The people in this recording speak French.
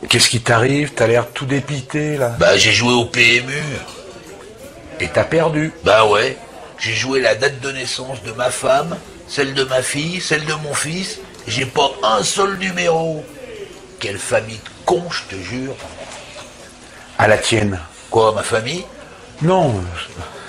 Qu'est-ce qui t'arrive? T'as l'air tout dépité, là. Bah, j'ai joué au PMU. Et t'as perdu. Bah ouais, j'ai joué la date de naissance de ma femme, celle de ma fille, celle de mon fils. J'ai pas un seul numéro. Quelle famille de cons, je te jure. À la tienne. Quoi, ma famille? Non,